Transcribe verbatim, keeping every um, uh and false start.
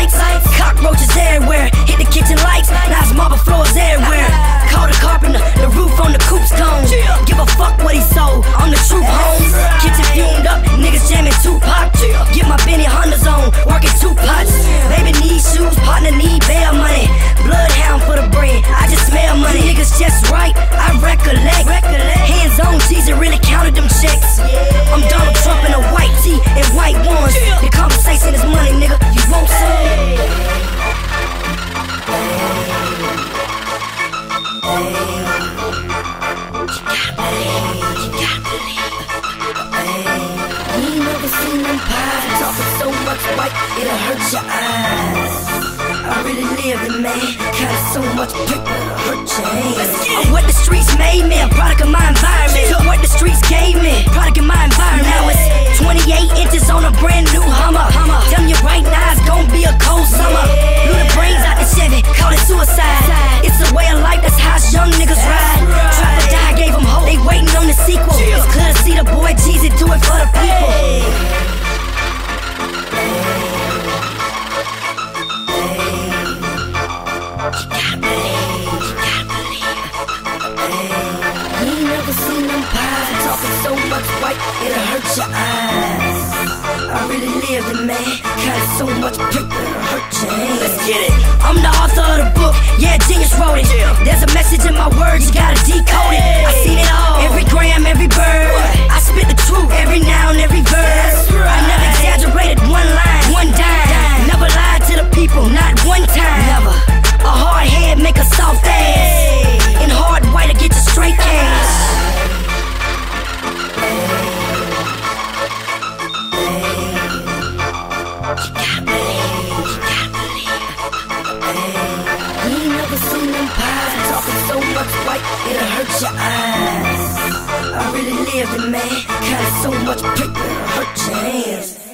lights. Cockroaches everywhere, hit the kitchen lights. Now it's marble floors everywhere. Call the carpenter, the roof on the coup's gone. Give a fuck what he sold, I'm the truth, homes. Kitchen fumed up, niggas jamming Tupac. Get my Benny Hondas on, working two pots. Baby need shoes, partner need bail money. Bloodhound for the bread, I just smell money. Niggas just right, I recollect. Hands on, Jesus really counted them checks. I'm Donald Trump in a white tee and white ones. The conversation is money, nigga, you want some? It'll hurt your eyes. I really live it, man. Kinda so much paper, it'll hurt your hands. I'm what the streets made me, a product of my environment. Took what the streets gave me, product of my environment. Now it's twenty-eight inches on a brand new Hummer. Telling you right now, it's gonna be a cold summer. Blew the brains out the Chevy, call it suicide. It's a way of life, that's how young niggas ride. Trap or die, gave them hope, they waiting on the sequel. It's clear to see the boy Jeezy do it for the people. It'll hurt your eyes. I really lived it, man. Kinda so much paper, it'll hurt your hands. Let's get it. I'm the author of the book, yeah, genius wrote it. There's a message in my words, you gotta decode it. I seen it all, every gram, every bird. I spit the truth, every noun, every verb. I never exaggerated one line, one dime. Never lied to the people, not one time. Never. A hard head make a soft ass, and hard white to get you straight cash. It'll hurt your eyes. I really lived it, man. Kinda so much paper, it'll hurt your hands.